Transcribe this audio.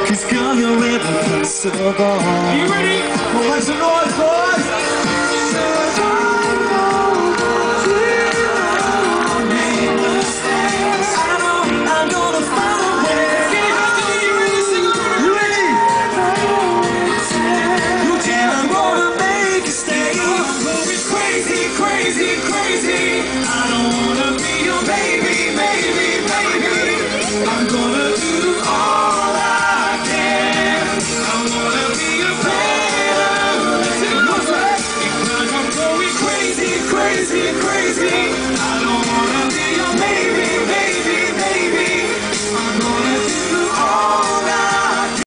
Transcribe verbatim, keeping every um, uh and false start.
'cause girl, you're irreplaceable. Are you ready? Well, make some noise, boys! I'm gonna do all